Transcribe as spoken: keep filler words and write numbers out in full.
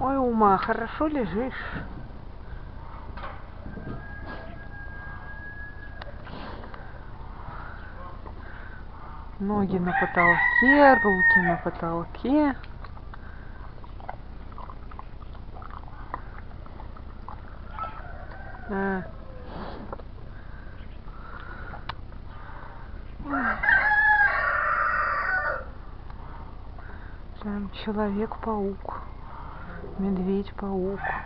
Ой, Ума, хорошо лежишь. Ноги на потолке, руки на потолке. А. Прям Человек-паук, Медведь-паук.